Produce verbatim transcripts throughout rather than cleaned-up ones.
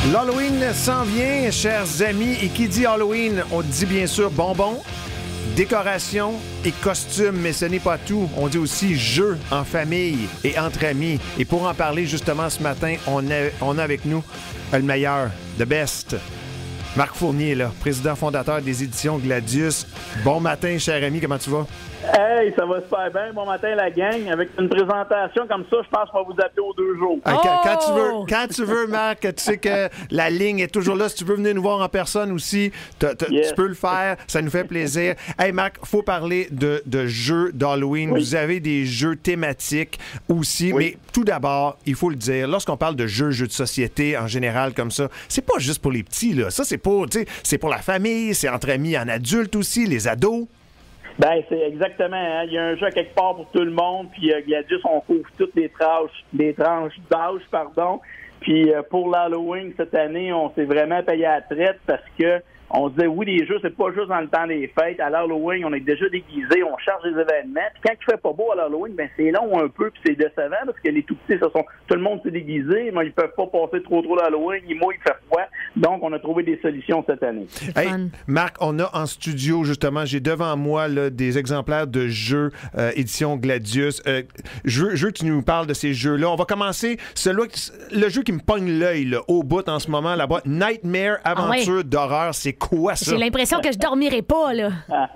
L'Halloween s'en vient, chers amis, et qui dit Halloween, on dit bien sûr bonbons, décoration et costumes, mais ce n'est pas tout. On dit aussi jeux en famille et entre amis. Et pour en parler justement ce matin, on a, on a avec nous le meilleur, the best, Marc Fournier, là, président fondateur des éditions Gladius. Bon matin, cher ami, comment tu vas? Hey, ça va super bien. Bon matin, la gang. Avec une présentation comme ça, je pense qu'on va vous appeler aux deux jours. Ah, quand, Oh! quand tu veux, quand tu veux, Marc, tu sais que la ligne est toujours là. Si tu veux venir nous voir en personne aussi, t'as, t'as, Yes. tu peux le faire. Ça nous fait plaisir. Hey, Marc, faut parler de, de jeux d'Halloween. Oui. Vous avez des jeux thématiques aussi. Oui. Mais tout d'abord, il faut le dire, lorsqu'on parle de jeux, jeux de société en général comme ça, c'est pas juste pour les petits, là. Ça, c'est pour, tu sais, c'est pour la famille, c'est entre amis en adultes aussi, les ados. Ben, c'est exactement. Hein? Il y a un jeu à quelque part pour tout le monde. Puis euh, Gladius, on couvre toutes les tranches, les tranches d'âge, pardon. Puis euh, pour l'Halloween cette année, on s'est vraiment payé à la traite parce que on se disait, oui, les jeux, c'est pas juste dans le temps des fêtes. À l'Halloween, on est déjà déguisés, on charge des événements. Puis quand il fait pas beau à l'Halloween, ben c'est long un peu, puis c'est décevant parce que les tout-petits, ce sont tout le monde s'est déguisé, mais ils peuvent pas passer trop trop l'Halloween. Il mouille, il fait froid. Donc, on a trouvé des solutions cette année. Hey, fun. Marc, on a en studio, justement, j'ai devant moi là, des exemplaires de jeux euh, édition Gladius. Euh, je, veux, je veux que tu nous parles de ces jeux-là. On va commencer. Celui, le jeu qui me pogne l'œil là, au bout en ce moment, là-bas, Nightmare Aventure ouais. d'horreur. C'est quoi ça? J'ai l'impression que je dormirai pas, là.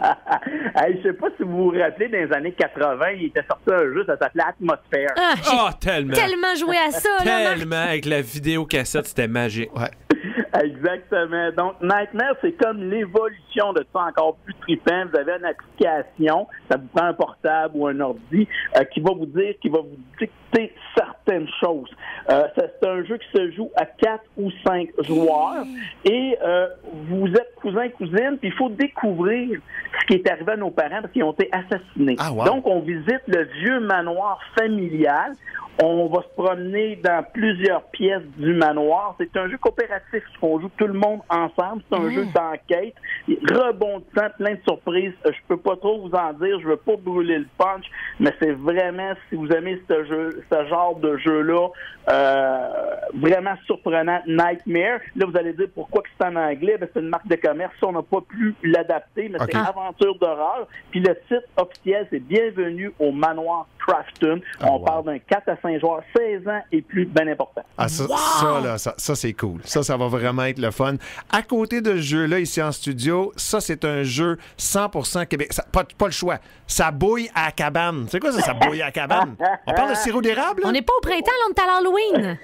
Hey, je sais pas si vous vous rappelez, dans les années quatre-vingt, il était sorti un jeu, ça s'appelait Atmosphere. Ah, j'ai Ah, tellement. tellement joué à ça, là, Marc. Tellement. Avec la vidéocassette, c'était magique. Ouais. Exactement. Donc, Nightmare, c'est comme l'évolution de ça encore plus trippant. Vous avez une application, ça vous prend un portable ou un ordi, euh, qui va vous dire, qui va vous dicter certaines choses. Euh, ça, c'est un jeu qui se joue à quatre ou cinq joueurs et euh, vous êtes cousin, cousine, puis il faut découvrir ce qui est arrivé à nos parents parce qu'ils ont été assassinés. Ah, wow. Donc, on visite le vieux manoir familial. On va se promener dans plusieurs pièces du manoir. C'est un jeu coopératif qu'on joue tout le monde ensemble. C'est un Mmh. jeu d'enquête. Rebondissant, plein de surprises. Euh, Je peux pas trop vous en dire. Je veux pas brûler le punch, mais c'est vraiment, si vous aimez ce jeu, ce genre de jeu-là, euh, vraiment surprenant. Nightmare. Là, vous allez dire pourquoi que c'est en anglais. Ben, c'est une marque de commerce. On n'a pas pu l'adapter, mais Ok. c'est Aventure d'horreur. Puis le titre officiel, c'est Bienvenue au manoir Crafton. Ah, On wow. parle d'un quatre à cinq joueurs, seize ans et plus, bien important. Ah, ça, ça, là, ça, ça, c'est cool. Ça, ça va vraiment être le fun. À côté de ce jeu-là, ici en studio, ça, c'est un jeu cent pour cent Québec. Ça, pas, pas le choix. Ça bouille à la cabane. C'est quoi ça, ça bouille à la cabane? On parle de sirop d'érable? là? On n'est pas au printemps, là, on est à l'Halloween.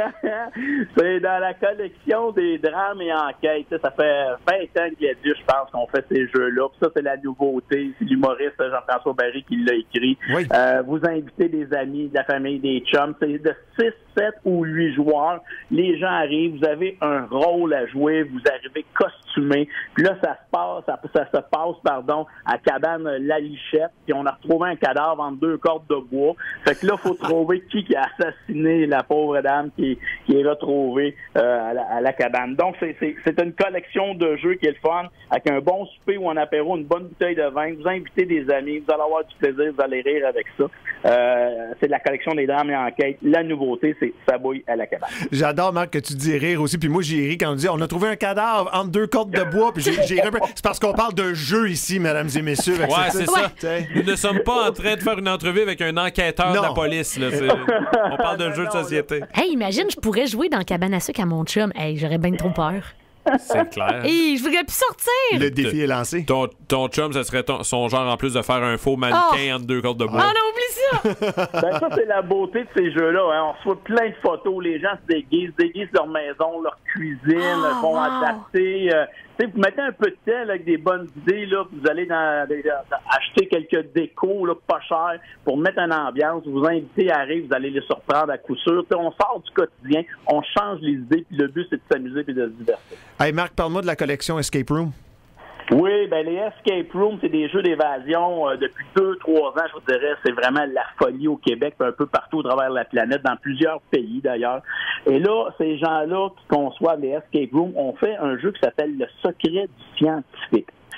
C'est dans la collection des drames et enquêtes. Ça fait vingt ans que Gladius, je pense, qu'on fait ces jeux-là. Puis ça, c'est la nouveauté. C'est l'humoriste Jean-François Barry qui l'a écrit. Oui. Euh, vous invitez des amis, de la famille, des chums. C'est de six, sept ou huit joueurs. Les gens arrivent, vous avez un rôle à jouer, vous arrivez costumé. Puis là, ça se passe, ça, ça se passe, pardon, à cabane La Lichette. Puis on a retrouvé un cadavre entre deux cordes de bois. Fait que là, faut trouver qui, qui a assassiné la pauvre dame qui, qui est retrouvée euh, à, la, à la cabane. Donc, c'est, c'est, c'est une collection de jeux qui est le fun, avec un bon souper ou un apéro, une bonne bouteille de vin. Vous invitez des amis, vous allez avoir du plaisir, vous allez rire avec ça. Euh, c'est de la collection des drames et enquêtes. La nouveauté, c'est ça bouille à la cabane. J'adore, Marc, que tu dis rire aussi. Puis moi, j'ai ri quand on dit on a trouvé un cadavre entre deux cordes de bois. Puis j'ai, j'ai ri un peu. C'est parce qu'on parle d'un jeu ici, mesdames et messieurs. Fait que Ouais, c'est ça. T'sais. Nous ne sommes pas en train de faire une entrevue avec un enquêteur Non. de la police. Là. C'est- On parle d'un jeu de société. Hey, imagine, je pourrais jouer dans Cabane à sucre à mon chum. Hey, j'aurais bien trop peur. C'est clair. Hey, je voudrais plus sortir. Le défi est lancé. Ton, ton chum, ça serait ton- son genre en plus de faire un faux mannequin entre deux cordes de Oh bois. non, oublie ça. Ben, ça, c'est la beauté de ces jeux-là. Hein. On reçoit plein de photos. Les gens se déguisent, déguisent leur maison, leur cuisine, Oh, vont wow. adapter. Euh, tu sais, vous mettez un peu de temps là, avec des bonnes idées, là, puis vous allez dans, dans- dans- acheter quelques décos là, pas chers pour mettre une ambiance. Vous invitez à arriver, vous allez les surprendre à coup sûr. Tu sais, on sort du quotidien, on change les idées, puis le but, c'est de s'amuser et de se divertir. Hey, Marc, parle-moi de la collection Escape Room. Oui, ben les escape rooms, c'est des jeux d'évasion euh, depuis deux, trois ans, je vous dirais, c'est vraiment la folie au Québec, un peu partout au travers de la planète, dans plusieurs pays d'ailleurs. Et là, ces gens-là qui conçoivent les escape rooms ont fait un jeu qui s'appelle Le Secret du scientifique.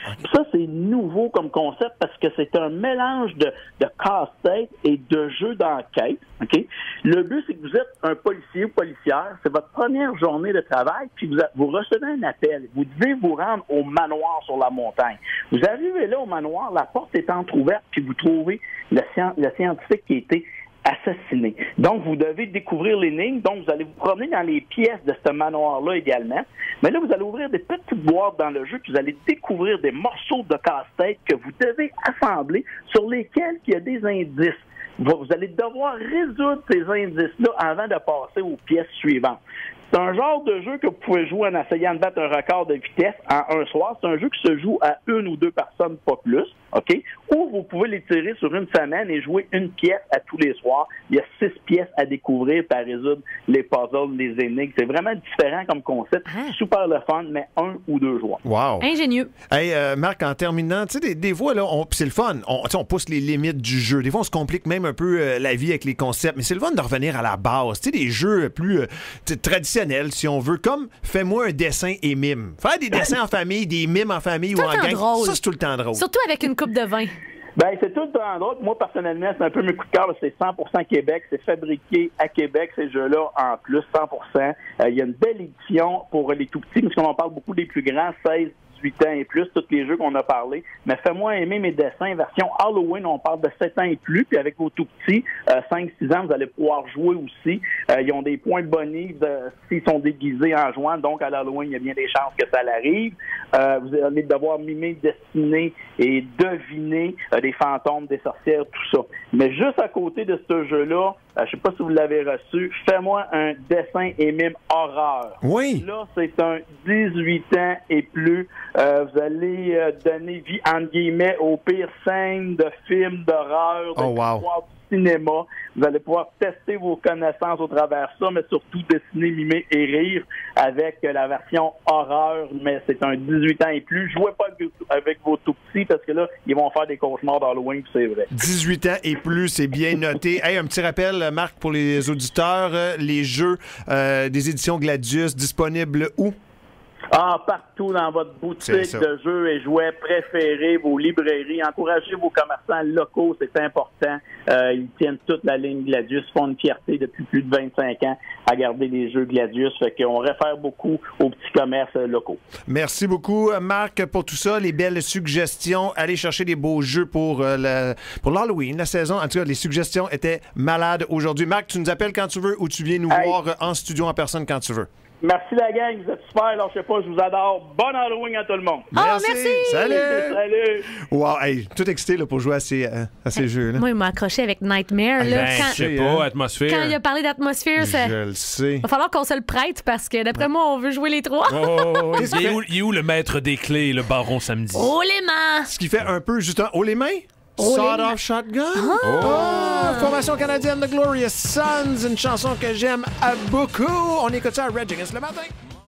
Puis ça, c'est nouveau comme concept parce que c'est un mélange de, de casse-tête et de jeux d'enquête. Okay? Le but, c'est que vous êtes un policier ou policière, c'est votre première journée de travail, puis vous, vous recevez un appel. Vous devez vous rendre au manoir sur la montagne. Vous arrivez là au manoir, la porte est entrouverte, puis vous trouvez le, le scientifique qui a été assassiné. Donc, vous devez découvrir l'énigme. Donc, vous allez vous promener dans les pièces de ce manoir-là également. Mais là, vous allez ouvrir des petites boîtes dans le jeu, puis vous allez découvrir des morceaux de casse-tête que vous devez assembler, sur lesquels il y a des indices. Vous allez devoir résoudre ces indices-là avant de passer aux pièces suivantes. C'est un genre de jeu que vous pouvez jouer en essayant de battre un record de vitesse en un soir. C'est un jeu qui se joue à une ou deux personnes, pas plus, OK? Ou vous pouvez les tirer sur une semaine et jouer une pièce à tous les soirs. Il y a six pièces à découvrir pour résoudre les puzzles, les énigmes. C'est vraiment différent comme concept. Ah. Super le fun, mais un ou deux joueurs. Wow! Ingénieux. Hey, euh, Marc, en terminant, tu sais, des, des fois, là, on, c'est le fun. On, on pousse les limites du jeu. Des fois, on se complique même un peu euh, la vie avec les concepts, mais c'est le fun de revenir à la base. Tu sais, des jeux plus euh, traditionnels, si on veut, comme fais-moi un dessin et mime. Faire des dessins en famille, des mimes en famille ou en gang, drôle. Ça, c'est tout le temps drôle. Surtout avec une coupe de vin. Ben, c'est tout le temps drôle. Moi, personnellement, c'est un peu mes coups de cœur. C'est cent pour cent Québec. C'est fabriqué à Québec, ces jeux-là, en plus, cent pour cent. Euh, il y a une belle édition pour les tout-petits, parce qu'on en parle beaucoup des plus grands, seize, dix-huit ans et plus, tous les jeux qu'on a parlé. Mais fais-moi aimer mes dessins. Version Halloween, on parle de sept ans et plus. Puis avec vos tout-petits, euh, cinq six ans, vous allez pouvoir jouer aussi. Euh, ils ont des points bonus euh, s'ils sont déguisés en jouant. Donc, à l'Halloween, il y a bien des chances que ça l'arrive. Euh, vous allez devoir mimer, dessiner et deviner euh, des fantômes, des sorcières, tout ça. Mais juste à côté de ce jeu-là, euh, je sais pas si vous l'avez reçu, fais-moi un dessin et mime horreur. Oui. Là, c'est un dix-huit ans et plus. Euh, vous allez euh, donner vie, entre guillemets, aux pires scènes de films d'horreur, de oh, wow. du cinéma. Vous allez pouvoir tester vos connaissances au travers de ça, mais surtout dessiner, mimer et rire avec euh, la version horreur, mais c'est un dix-huit ans et plus. Jouez pas avec vos tout-petits parce que là, ils vont faire des cauchemars d'Halloween, c'est vrai. dix-huit ans et plus, c'est bien noté. Hey, un petit rappel, Marc, pour les auditeurs, euh, les jeux euh, des éditions Gladius disponibles où? Ah, partout dans votre boutique de jeux et jouets préférés, vos librairies. Encouragez vos commerçants locaux, c'est important. Euh, ils tiennent toute la ligne Gladius, font une fierté depuis plus de vingt-cinq ans à garder les jeux Gladius. Fait qu'on réfère beaucoup aux petits commerces locaux. Merci beaucoup, Marc, pour tout ça. Les belles suggestions. Allez chercher des beaux jeux pour, euh, le, pour l'Halloween, la saison. En tout cas, les suggestions étaient malades aujourd'hui. Marc, tu nous appelles quand tu veux ou tu viens nous hey. voir en studio en personne quand tu veux. Merci la gang, vous êtes super, alors je sais pas, je vous adore. Bon Halloween à tout le monde. Merci. Oh, merci. Salut. Salut. Wow, hey, tout excité là, pour jouer à ces, euh, à ces hey, jeux-là. Moi, il m'a accroché avec Nightmare. Là, ben, quand, je sais pas, atmosphère. Quand il a parlé d'atmosphère, ça... Je le sais. Il va falloir qu'on se le prête parce que d'après moi, on veut jouer les trois. Oh, oh, oh. il, est où, il est où le maître des clés, le baron samedi? Oh les mains! Ce qui fait un peu justement... Oh les mains? Oh, Sawed-off Shotgun. Ah. Oh. Oh. Formation canadienne The Glorious Sons, une chanson que j'aime à beaucoup. On écoute ça à Red Against le matin.